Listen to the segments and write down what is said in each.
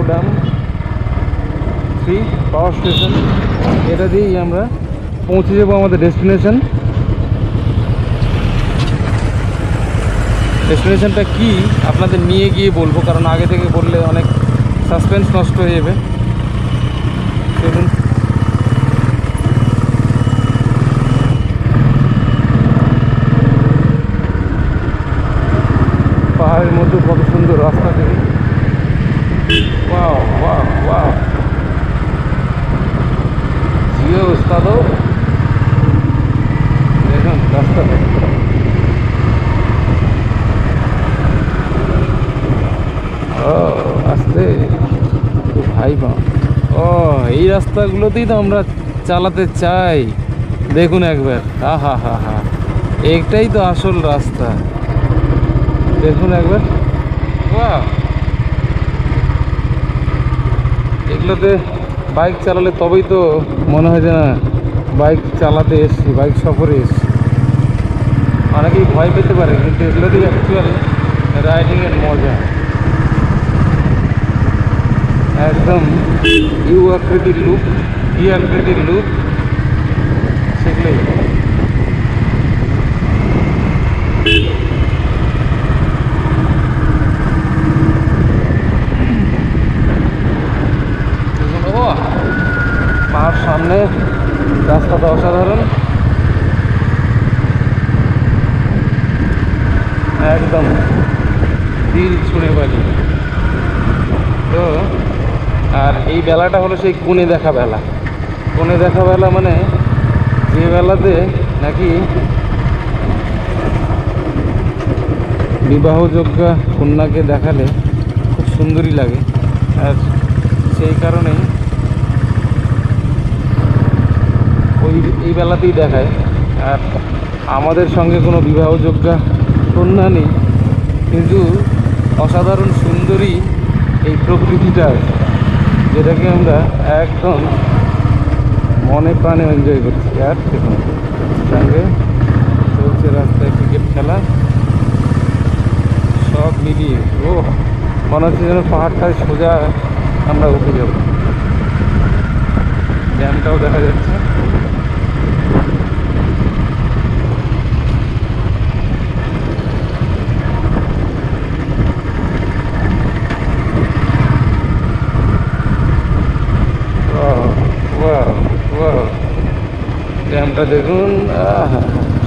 Dam 3 power station. এটা দিয়েই আমরা পৌঁছে যাবো আমাদের ডেস্টিনেশনটা কি আপনাদের নিয়ে গিয়ে বলবো, কারণ আগে থেকে বললে অনেক সাসপেন্স নষ্ট হয়ে যাবে। দেখুন পাহাড়ের মধ্যে কত সুন্দর রাস্তা থেকে, ওয়াও ওয়াও ওয়াও, জিও উস্তাদো দেখুন রাস্তাটা। ও আস্তে ভাই বা, ও এই রাস্তাগুলোতেই তো আমরা চালাতে চাই। দেখুন একবার, হা হা হা, এইটাই তো আসল রাস্তা। দেখুন একবার, বাহ, এগুলোতে বাইক চালালে তবেই তো মনে হয় যে না বাইক চালাতে এসছি, বাইক সফরে এসছি। অনেকেই ভয় পেতে পারে, কিন্তু এগুলোতেই অ্যাকচুয়াল রাইডিংয়ের মজা। একদম ইউ আকৃতির লুক, ই আকৃতির লুক, সেগুলোই। পাহাড় সামনে, রাস্তাটা অসাধারণ, একদম দিল ছুঁড়ে বালি। তো আর এই বেলাটা হলো সেই কোণে দেখা বেলা। কোণে দেখা বেলা মানে যে বেলাতে নাকি বিবাহযোগ্য কন্যাকে দেখালে খুব সুন্দরই লাগে, আর সেই কারণেই এই বেলাতেই দেখায়। আর আমাদের সঙ্গে কোনো বিবাহযোগ্য কন্যা নেই, কিন্তু অসাধারণ সুন্দরী এই প্রকৃতিটা, যেটাকে আমরা একদম মনে প্রাণে এনজয় করছি। আর দেখুন সঙ্গে চলছে রাস্তায় ক্রিকেট খেলা, সব মিলিয়ে ও মনে হচ্ছে যেন পাহাড়টায় সোজা আমরা উঠে যাব। ড্যামটাও দেখা যাচ্ছে। ড্যামটা দেখুন, আহা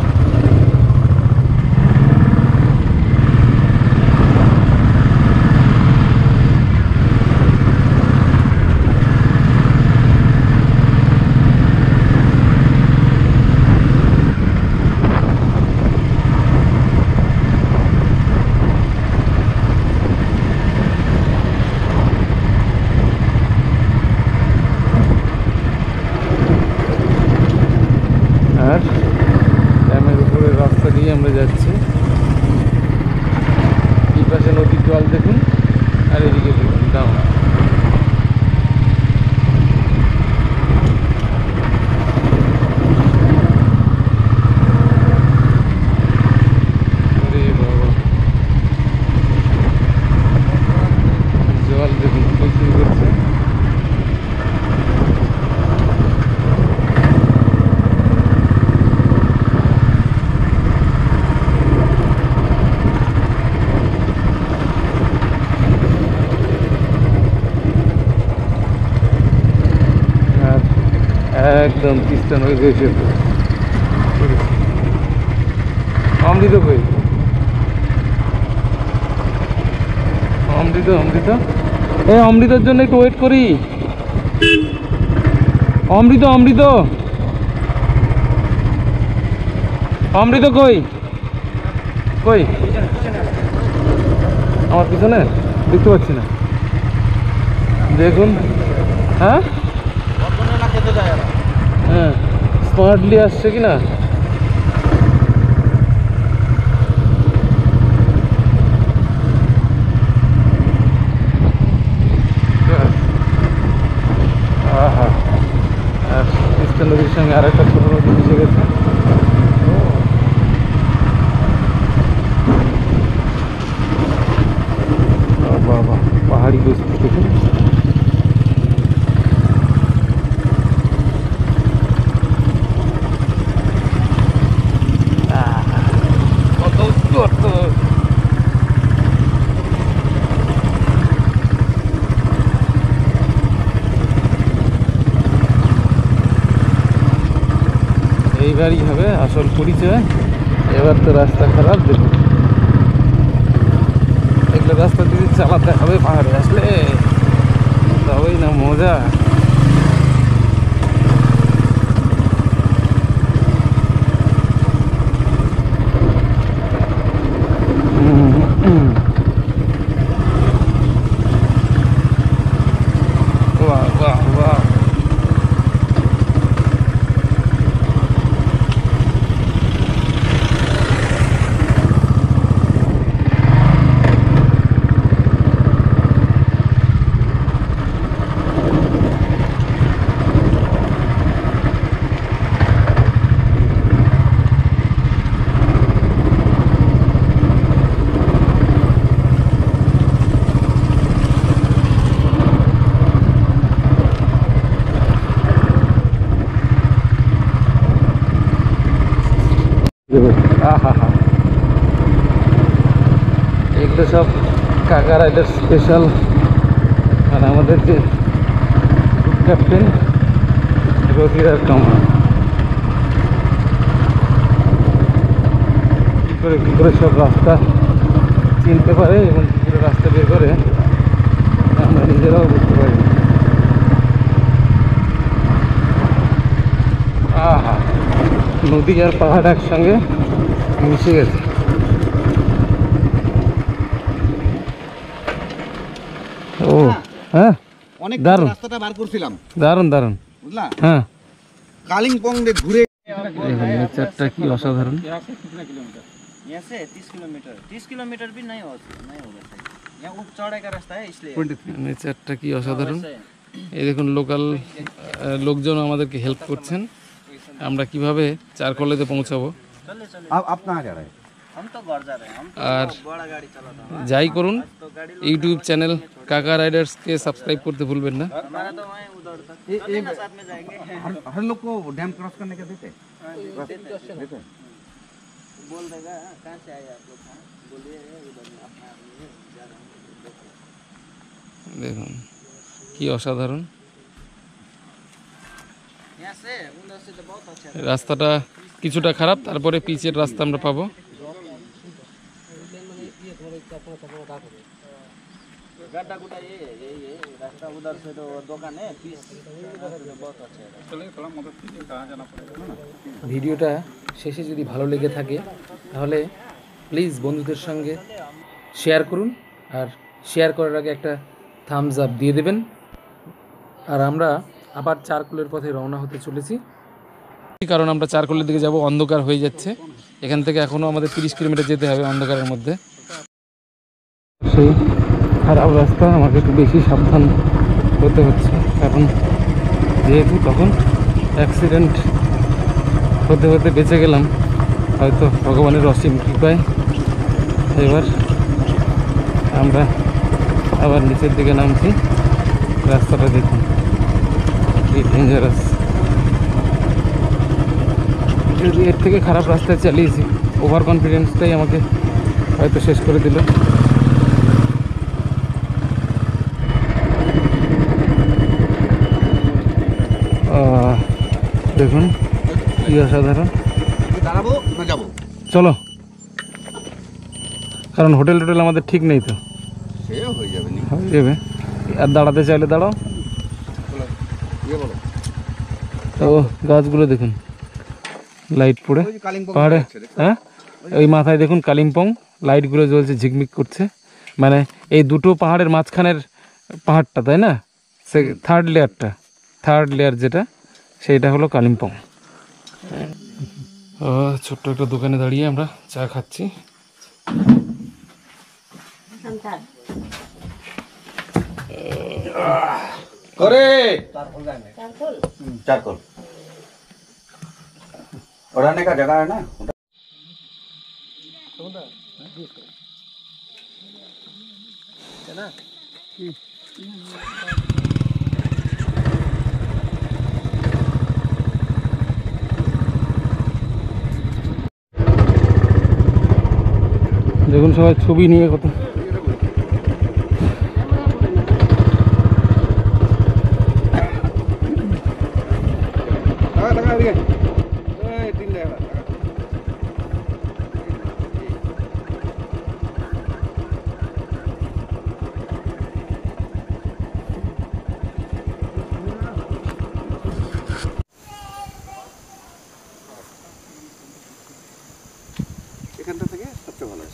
ড্যামের উপরে রাস্তা দিয়ে আমরা যাচ্ছি। এই পাশে নদীর জল দেখুন, আর এদিকে দেখুন ডাউন। জল দেখুন প্রচুর করছে। একদম তিস্তা নদী এসে অমৃত কই, অমৃত অমৃত, এই অমৃতর জন্য একটু ওয়েট করি। অমৃত অমৃত অমৃত কই কই, আমার পিছনে দেখতে পাচ্ছি না। দেখুন, হ্যাঁ হ্যাঁ স্মার্টলি আসছে কি না। আহা, আর তিস্তা নদীর সঙ্গে আর একটা ছোটো নদী মিশে গেছে। বাবা পাহাড়ি বস্তু দেখুন। এবারই হবে আসল পরিচয়। এবার তো রাস্তা খারাপ, দেখুন এগুলো রাস্তা দিয়ে চালাতে হবে পাহাড়ে আসলে, তবেই না মজা। বাহ বাহ বাহ, এগুলো সব কাকা রাইডার স্পেশাল। আর আমাদের যে ক্যাপ্টেন রকির আর কামা কী করে সব রাস্তা চিনতে পারে এবং কী করে রাস্তা বের করে আমরা নিজেরাও বুঝতে পারি। আহা, নদী আর পাহাড় একসঙ্গে মিশে গেছে। ও হ্যাঁ, অনেক দারুণ রাস্তাটা বার করছিলাম, দারুণ দারুণ, বুঝলা? হ্যাঁ কালিম্পং দিয়ে ঘুরে নেচারটা কি অসাধারণ। यहाँ से 30 किलोमीटर 30 किलोमीटर भी नहीं होगा सही। यहाँ ऊपर चढ़ाई का रास्ता है इसलिए। নেচারটা কি অসাধারণ। এই দেখুন লোকাল লোকজন আমাদেরকে হেল্প করছেন, আমরা কিভাবে চারকোলেতে পৌঁছাবো। चले चले आप कहाँ जा रहे हैं? हम तो घर जा रहे हैं, हम আর तो बड़ा गाड़ी चलाता हूँ। যাই করুন ইউটিউব চ্যানেল কাকা রাইডার্সকে সাবস্ক্রাইব করতে ভুলবেন না। हमारा तो वहीं उधर तक चले ना, साथ में जाएंगे। हर लोग को डैम क्रॉस करने के देते? देते हैं। बोल देगा कहाँ से आए आप लोग, बोलिए उधर में अपना आदमी जा रहा हूँ। দেখুন কি অসাধারণ यहाँ से उधर से तो बहुत अच्छा है। রাস্তাটা। কিছুটা খারাপ, তারপরে পিচের রাস্তা আমরা পাবো। गड्ढा गुड्ढा ये रास्ता उधर से तो दुकान है, पीस बहुत अच्छा है। ভিডিওটা শেষে যদি ভালো লেগে থাকে তাহলে প্লিজ বন্ধুদের সঙ্গে শেয়ার করুন, আর শেয়ার করার আগে একটা থামস আপ দিয়ে দেবেন। আর আমরা আবার চারকোলের পথে রওনা হতে চলেছি, কারণ আমরা চারকোলের দিকে যাব। অন্ধকার হয়ে যাচ্ছে, এখান থেকে এখনও আমাদের 30 কিলোমিটার যেতে হবে অন্ধকারের মধ্যে। সেই খারাপ রাস্তা, আমাকে একটু বেশি সাবধান হতে হচ্ছে, কারণ যেহেতু তখন অ্যাক্সিডেন্ট হতে হতে বেঁচে গেলাম, হয়তো ভগবানের অসীম কৃপায়। এবার আমরা আবার নিচের দিকে নামছি। রাস্তাটা দেখুন কি ডেঞ্জারাস। যদি এর থেকে খারাপ রাস্তায় চালিয়েছি, ওভার কনফিডেন্সটাই আমাকে হয়তো শেষ করে দিল। দেখুন কি অসাধারণ। দাঁড়াবো না যাবো? চলো, কারণ হোটেল টোটেল আমাদের ঠিক নেই তো। সে হয়ে যাবে, হয়ে যাবে, আর দাঁড়াতে চাইলে দাঁড়াও। বলো তো গাছগুলো দেখুন লাইট পড়ে কালিম্পং পাহাড়ে, হ্যাঁ ওই মাথায় দেখুন কালিম্পং লাইটগুলো জ্বলছে, ঝিকমিক করছে। মানে এই দুটো পাহাড়ের মাঝখানের পাহাড়টা, তাই না? থার্ড লেয়ার যেটা, সেইটা হলো কালিম্পং। ছোট্ট একটা দোকানে দাঁড়িয়ে আমরা চা খাচ্ছি। করে चारकोल उड़ाने का जगह है ना। দেখুন সবাই ছবি নিয়ে কত लगा दिया 3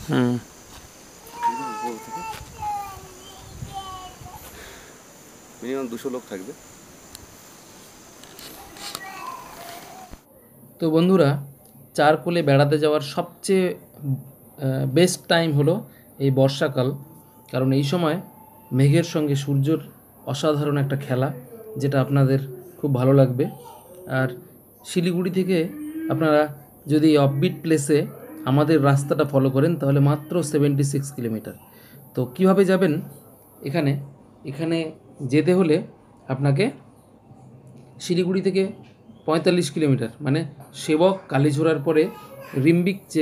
হুম। মিনিমাম 200 লোক থাকবে। তো বন্ধুরা, চারকোলে বেড়াতে যাওয়ার সবচেয়ে বেস্ট টাইম হলো এই বর্ষাকাল, কারণ এই সময় মেঘের সঙ্গে সূর্যর অসাধারণ একটা খেলা, যেটা আপনাদের খুব ভালো লাগবে। আর শিলিগুড়ি থেকে আপনারা যদি অফবিট প্লেসে আমাদের রাস্তাটা ফলো করেন তাহলে মাত্র 76 কিলোমিটার। তো কিভাবে যাবেন এখানে? এখানে যেতে হলে আপনাকে শিলিগুড়ি থেকে 45 কিলোমিটার, মানে সেবক কালীঝোড়ার পরে রিম্বিক যে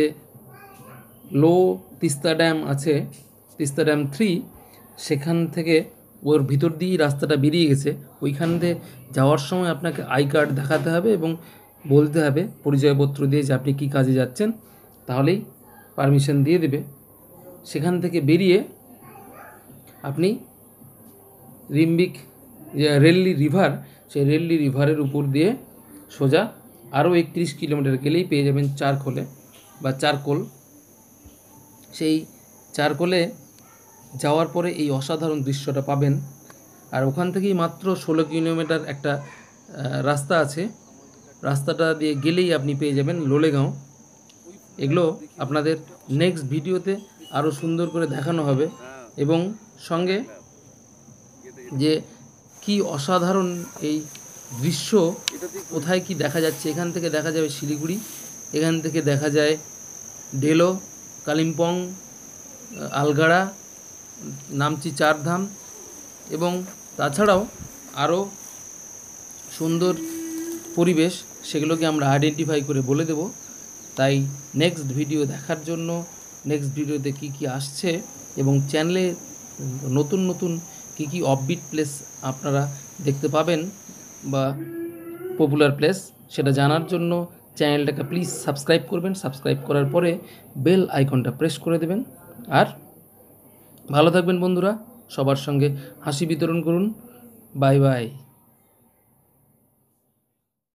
লো তিস্তা ড্যাম আছে, তিস্তা ড্যাম 3, সেখান থেকে ওর ভিতর দিয়েই রাস্তাটা বেরিয়ে গেছে। ওইখান দিয়ে যাওয়ার সময় আপনাকে আই কার্ড দেখাতে হবে এবং বলতে হবে পরিচয়পত্র দিয়ে যে আপনি কী কাজে যাচ্ছেন, তাহলেই পারমিশন দিয়ে দেবে। সেখান থেকে বেরিয়ে আপনি রিম্বিক রেললি রিভার, সেই রেললি রিভারের উপর দিয়ে সোজা আরও 31 কিলোমিটার গেলেই পেয়ে যাবেন চারখোলে বা চারকোল। সেই চারকোলে যাওয়ার পরে এই অসাধারণ দৃশ্যটা পাবেন। আর ওখান থেকেই মাত্র 16 কিলোমিটার একটা রাস্তা আছে, রাস্তাটা দিয়ে গেলেই আপনি পেয়ে যাবেন লোলেগাঁও। এগুলো আপনাদের নেক্সট ভিডিওতে আরও সুন্দর করে দেখানো হবে, এবং সঙ্গে যে কি অসাধারণ এই দৃশ্য, কোথায় কি দেখা যাচ্ছে। এখান থেকে দেখা যাবে শিলিগুড়ি, এখান থেকে দেখা যায় ডেলো, কালিম্পং, আলগাড়া, নামচি চারধাম, এবং তাছাড়াও আরও সুন্দর পরিবেশ, সেগুলোকে আমরা আইডেন্টিফাই করে বলে দেব। তাই নেক্সট ভিডিও দেখার জন্য, নেক্সট ভিডিওতে কি কি আসছে এবং চ্যানেলে নতুন নতুন কি কি অফবিট প্লেস আপনারা দেখতে পাবেন বা পপুলার প্লেস, সেটা জানার জন্য চ্যানেলটাকে প্লিজ সাবস্ক্রাইব করবেন। সাবস্ক্রাইব করার পরে বেল আইকনটা প্রেস করে দেবেন। আর ভালো থাকবেন বন্ধুরা, সবার সঙ্গে হাসি বিতরণ করুন। Bye by.